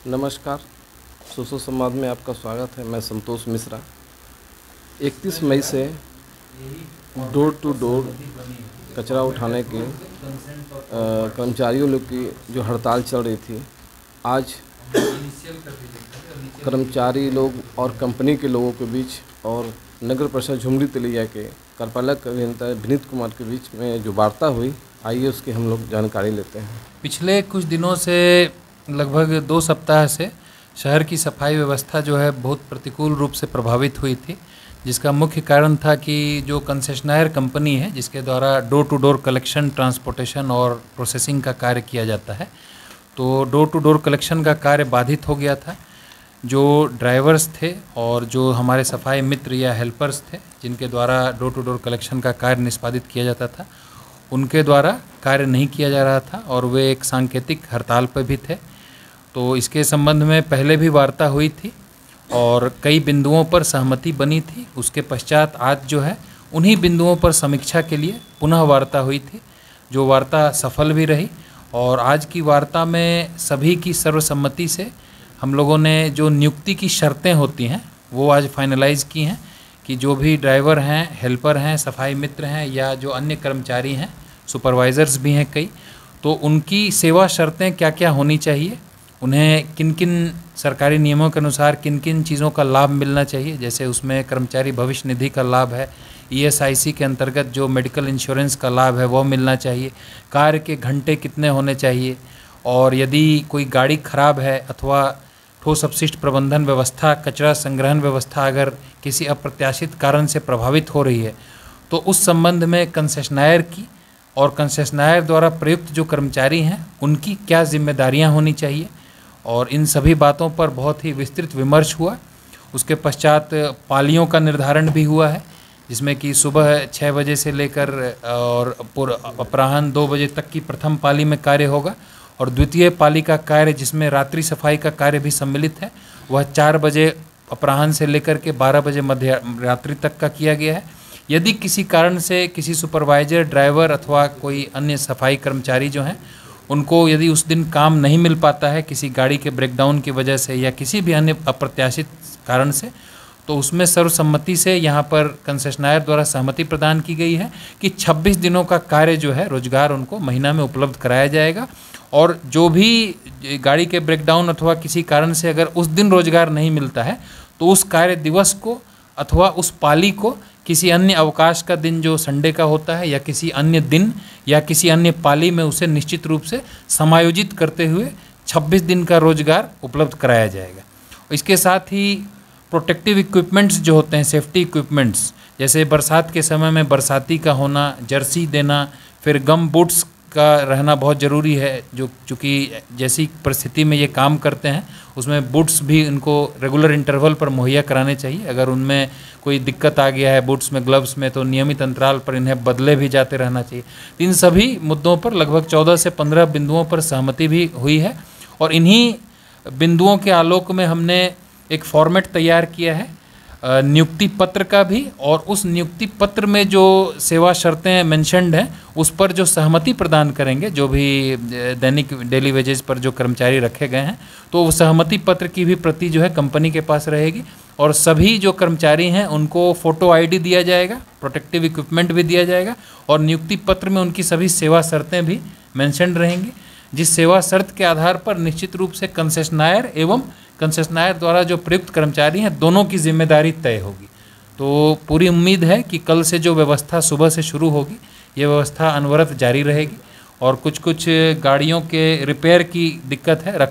नमस्कार, सुसो संवाद में आपका स्वागत है। मैं संतोष मिश्रा। 31 मई से डोर टू डोर कचरा उठाने की कर्मचारियों लोग की जो हड़ताल चल रही थी, आज कर्मचारी लोग और कंपनी के लोगों के बीच और नगर परिषद झुमरी तिलैया के कार्यपालक अभियंता विनीत कुमार के बीच में जो वार्ता हुई, आइए उसकी हम लोग जानकारी लेते हैं। पिछले कुछ दिनों से लगभग 2 सप्ताह से शहर की सफाई व्यवस्था जो है बहुत प्रतिकूल रूप से प्रभावित हुई थी, जिसका मुख्य कारण था कि जो कंसेशनायर कंपनी है जिसके द्वारा door to door collection, transportation और प्रोसेसिंग का कार्य किया जाता है, तो डोर टू डोर कलेक्शन का कार्य बाधित हो गया था। जो ड्राइवर्स थे और जो हमारे सफाई मित्र या हेल्पर्स थे जिनके द्वारा डोर टू डोर कलेक्शन का कार्य निष्पादित किया जाता था, उनके द्वारा कार्य नहीं किया जा रहा था और वे एक सांकेतिक हड़ताल पर भी थे। तो इसके संबंध में पहले भी वार्ता हुई थी और कई बिंदुओं पर सहमति बनी थी। उसके पश्चात आज जो है उन्हीं बिंदुओं पर समीक्षा के लिए पुनः वार्ता हुई थी, जो वार्ता सफल भी रही। और आज की वार्ता में सभी की सर्वसम्मति से हम लोगों ने जो नियुक्ति की शर्तें होती हैं वो आज फाइनलाइज़ की हैं कि जो भी ड्राइवर हैं, हेल्पर हैं, सफाई मित्र हैं या जो अन्य कर्मचारी हैं, सुपरवाइज़र्स भी हैं कई, तो उनकी सेवा शर्तें क्या क्या होनी चाहिए, उन्हें किन किन सरकारी नियमों के अनुसार किन किन चीज़ों का लाभ मिलना चाहिए। जैसे उसमें कर्मचारी भविष्य निधि का लाभ है, ESIC के अंतर्गत जो मेडिकल इंश्योरेंस का लाभ है वो मिलना चाहिए, कार्य के घंटे कितने होने चाहिए, और यदि कोई गाड़ी खराब है अथवा ठोस अपशिष्ट प्रबंधन व्यवस्था, कचरा संग्रहण व्यवस्था अगर किसी अप्रत्याशित कारण से प्रभावित हो रही है तो उस संबंध में कंसेशनायर की और कंसेशनायर द्वारा प्रयुक्त जो कर्मचारी हैं उनकी क्या जिम्मेदारियां होनी चाहिए, और इन सभी बातों पर बहुत ही विस्तृत विमर्श हुआ। उसके पश्चात पालियों का निर्धारण भी हुआ है, जिसमें कि सुबह 6 बजे से लेकर और अपराह्न 2 बजे तक की प्रथम पाली में कार्य होगा, और द्वितीय पाली का कार्य जिसमें रात्रि सफाई का कार्य भी सम्मिलित है वह 4 बजे अपराह्न से लेकर के 12 बजे मध्य रात्रि तक का किया गया है। यदि किसी कारण से किसी सुपरवाइजर, ड्राइवर अथवा कोई अन्य सफाई कर्मचारी जो हैं उनको यदि उस दिन काम नहीं मिल पाता है किसी गाड़ी के ब्रेकडाउन की वजह से या किसी भी अन्य अप्रत्याशित कारण से, तो उसमें सर्वसम्मति से यहाँ पर कंसेशनायर द्वारा सहमति प्रदान की गई है कि 26 दिनों का कार्य जो है रोजगार उनको महीना में उपलब्ध कराया जाएगा। और जो भी गाड़ी के ब्रेकडाउन अथवा किसी कारण से अगर उस दिन रोजगार नहीं मिलता है तो उस कार्य दिवस को अथवा उस पाली को किसी अन्य अवकाश का दिन जो संडे का होता है या किसी अन्य दिन या किसी अन्य पाली में उसे निश्चित रूप से समायोजित करते हुए 26 दिन का रोजगार उपलब्ध कराया जाएगा। इसके साथ ही प्रोटेक्टिव इक्विपमेंट्स जो होते हैं, सेफ्टी इक्विपमेंट्स, जैसे बरसात के समय में बरसाती का होना, जर्सी देना, फिर गम बूट्स का रहना बहुत ज़रूरी है, जो चूँकि जैसी परिस्थिति में ये काम करते हैं उसमें बूट्स भी इनको रेगुलर इंटरवल पर मुहैया कराने चाहिए। अगर उनमें कोई दिक्कत आ गया है बूट्स में, ग्लव्स में, तो नियमित अंतराल पर इन्हें बदले भी जाते रहना चाहिए। इन सभी मुद्दों पर लगभग 14 से 15 बिंदुओं पर सहमति भी हुई है, और इन्हीं बिंदुओं के आलोक में हमने एक फॉर्मेट तैयार किया है नियुक्ति पत्र का भी, और उस नियुक्ति पत्र में जो सेवा शर्तें मेंशन्ड हैं उस पर जो सहमति प्रदान करेंगे, जो भी दैनिक डेली वेजेस पर जो कर्मचारी रखे गए हैं, तो वो सहमति पत्र की भी प्रति जो है कंपनी के पास रहेगी, और सभी जो कर्मचारी हैं उनको फ़ोटो ID दिया जाएगा, प्रोटेक्टिव इक्विपमेंट भी दिया जाएगा, और नियुक्ति पत्र में उनकी सभी सेवा शर्तें भी मेंशन्ड रहेंगी, जिस सेवा शर्त के आधार पर निश्चित रूप से कंसेशनायर एवं कंसेशनायर द्वारा जो प्रयुक्त कर्मचारी हैं दोनों की जिम्मेदारी तय होगी। तो पूरी उम्मीद है कि कल से जो व्यवस्था सुबह से शुरू होगी ये व्यवस्था अनवरत जारी रहेगी, और कुछ गाड़ियों के रिपेयर की दिक्कत है,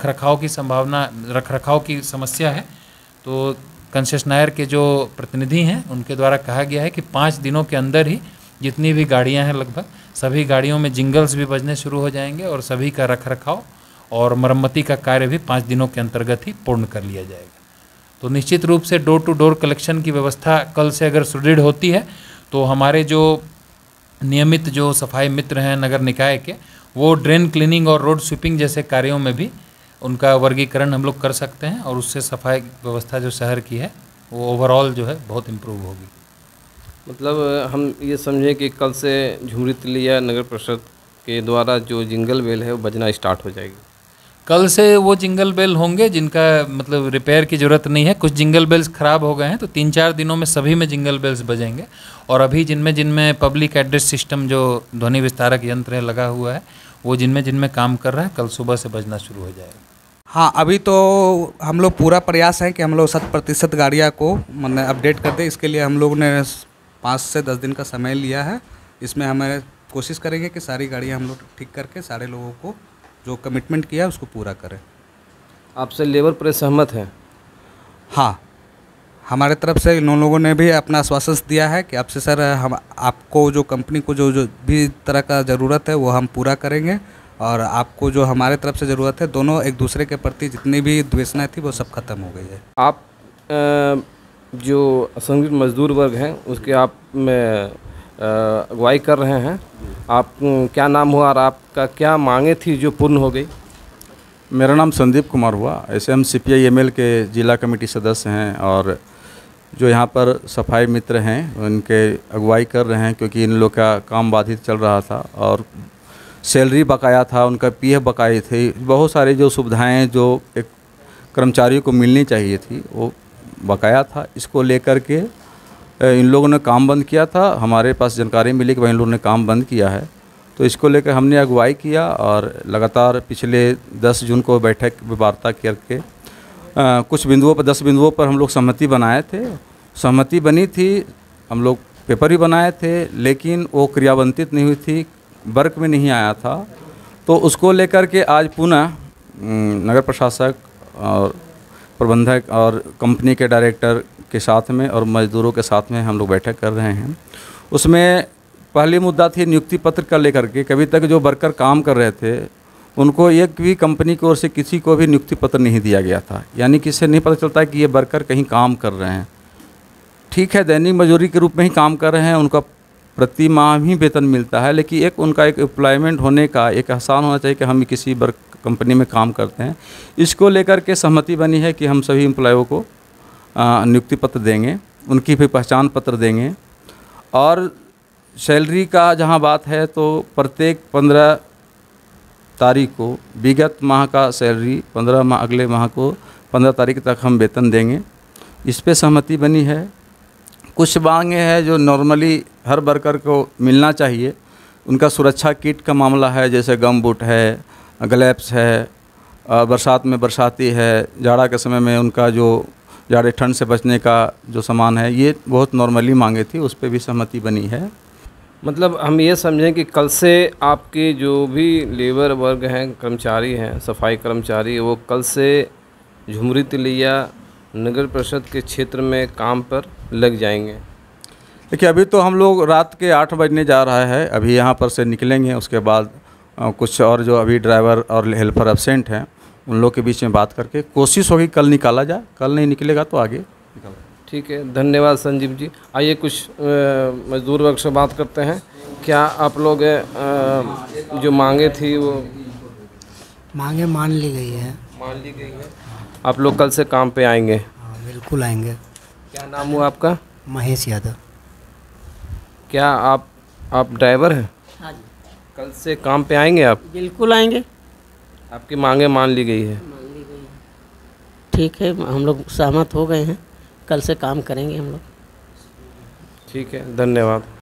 रखरखाव की समस्या है, तो कंसेशनायर के जो प्रतिनिधि हैं उनके द्वारा कहा गया है कि 5 दिनों के अंदर ही जितनी भी गाड़ियाँ हैं लगभग सभी गाड़ियों में जिंगल्स भी बजने शुरू हो जाएंगे, और सभी का रखरखाव और मरम्मती का कार्य भी 5 दिनों के अंतर्गत ही पूर्ण कर लिया जाएगा। तो निश्चित रूप से डोर टू डोर कलेक्शन की व्यवस्था कल से अगर सुदृढ़ होती है तो हमारे जो नियमित जो सफाई मित्र हैं नगर निकाय के, वो ड्रेन क्लीनिंग और रोड स्वीपिंग जैसे कार्यों में भी उनका वर्गीकरण हम लोग कर सकते हैं, और उससे सफाई व्यवस्था जो शहर की है वो ओवरऑल जो है बहुत इम्प्रूव होगी। मतलब हम ये समझें कि कल से झुमरी तिलैया नगर परिषद के द्वारा जो जिंगल बेल है वो बजना स्टार्ट हो जाएगी। कल से वो जिंगल बेल होंगे जिनका मतलब रिपेयर की ज़रूरत नहीं है। कुछ जिंगल बेल्स ख़राब हो गए हैं, तो 3-4 दिनों में सभी में जिंगल बेल्स बजेंगे। और अभी जिनमें जिनमें पब्लिक एड्रेस सिस्टम जो ध्वनि विस्तारक यंत्र है लगा हुआ है, वो जिनमें जिनमें काम कर रहा है, कल सुबह से बजना शुरू हो जाएगा। हाँ, अभी तो हम लोग पूरा प्रयास है कि हम लोग 100% गाड़ियाँ को मतलब अपडेट कर दें। इसके लिए हम लोग ने 5 से 10 दिन का समय लिया है। इसमें हमें कोशिश करेंगे कि सारी गाड़ियाँ हम लोग ठीक करके सारे लोगों को जो कमिटमेंट किया है उसको पूरा करें। आपसे लेबर प्रेस सहमत है? हाँ, हमारे तरफ से इन लोगों ने भी अपना आश्वासन दिया है कि आपसे सर हम आपको जो कंपनी को जो भी तरह का ज़रूरत है वो हम पूरा करेंगे, और आपको जो हमारे तरफ से ज़रूरत है, दोनों एक दूसरे के प्रति जितनी भी द्वेषनाएँ थी वो सब खत्म हो गई है। आप जो असंगठित मजदूर वर्ग हैं उसके आप अगुवाई कर रहे हैं। आप क्या नाम हुआ और आपका क्या मांगे थी जो पूर्ण हो गई? मेरा नाम संदीप कुमार हुआ। ऐसे हम CPI-ML के जिला कमेटी सदस्य हैं, और जो यहाँ पर सफाई मित्र हैं उनके अगुवाई कर रहे हैं, क्योंकि इन लोग का काम बाधित चल रहा था और सैलरी बकाया था, उनका PF बकाए थे। बहुत सारी जो सुविधाएं जो एक कर्मचारियों को मिलनी चाहिए थी वो बकाया था। इसको लेकर के इन लोगों ने काम बंद किया था। हमारे पास जानकारी मिली कि भाई इन लोगों ने काम बंद किया है, तो इसको लेकर हमने अगुवाई किया और लगातार पिछले 10 जून को बैठक वार्ता करके कुछ बिंदुओं पर 10 बिंदुओं पर हम लोग सहमति बनाए थे। सहमति बनी थी, हम लोग पेपर भी बनाए थे, लेकिन वो क्रियान्वित नहीं हुई थी, वर्क में नहीं आया था। तो उसको लेकर के आज पुनः नगर प्रशासक और प्रबंधक और कंपनी के डायरेक्टर के साथ में और मजदूरों के साथ में हम लोग बैठक कर रहे हैं। उसमें पहली मुद्दा थी नियुक्ति पत्र का लेकर के। कभी तक जो वर्कर काम कर रहे थे उनको एक भी कंपनी की ओर से किसी को भी नियुक्ति पत्र नहीं दिया गया था, यानी कि इससे नहीं पता चलता कि ये वर्कर कहीं काम कर रहे हैं। ठीक है, दैनिक मजदूरी के रूप में ही काम कर रहे हैं, उनका प्रति माह ही वेतन मिलता है, लेकिन एक उनका एक एम्प्लॉयमेंट होने का एक एहसान होना चाहिए कि हम किसी वर्क कंपनी में काम करते हैं। इसको लेकर के सहमति बनी है कि हम सभी एम्प्लॉयों को नियुक्ति पत्र देंगे, उनकी भी पहचान पत्र देंगे। और सैलरी का जहां बात है तो प्रत्येक 15 तारीख को विगत माह का सैलरी 15 माह अगले माह को 15 तारीख तक हम वेतन देंगे। इस पे सहमति बनी है। कुछ मांगे हैं जो नॉर्मली हर वर्कर को मिलना चाहिए। उनका सुरक्षा किट का मामला है, जैसे गम बूट है, ग्लव्स है, बरसात में बरसाती है, जाड़ा के समय में उनका जो जाड़े ठंड से बचने का जो सामान है, ये बहुत नॉर्मली मांगे थी, उस पर भी सहमति बनी है। मतलब हम ये समझें कि कल से आपके जो भी लेबर वर्ग हैं, कर्मचारी हैं, सफाई कर्मचारी, वो कल से झुमरी तिलैया नगर परिषद के क्षेत्र में काम पर लग जाएंगे। देखिए, अभी तो हम लोग रात के 8 बजने जा रहा है, अभी यहाँ पर से निकलेंगे। उसके बाद कुछ और जो अभी ड्राइवर और हेल्पर एब्सेंट हैं उन लोग के बीच में बात करके कोशिश होगी कल निकाला जाए। कल नहीं निकलेगा तो आगे निकाला। ठीक है, धन्यवाद संजीव जी। आइए कुछ मजदूर वर्ग से बात करते हैं। क्या आप लोग जो मांगे थी वो मांगे मान ली गई है? मान ली गई है। आप लोग कल से काम पे आएंगे? हाँ, बिल्कुल आएंगे। क्या नाम हुआ आपका? महेश यादव। क्या आप ड्राइवर हैं? हाँ जी, कल से काम पे आएंगे आप? बिल्कुल आएंगे। आपकी मांगे मान ली गई है? मान ली गई है। ठीक है, हम लोग सहमत हो गए हैं, कल से काम करेंगे हम लोग। ठीक है, धन्यवाद।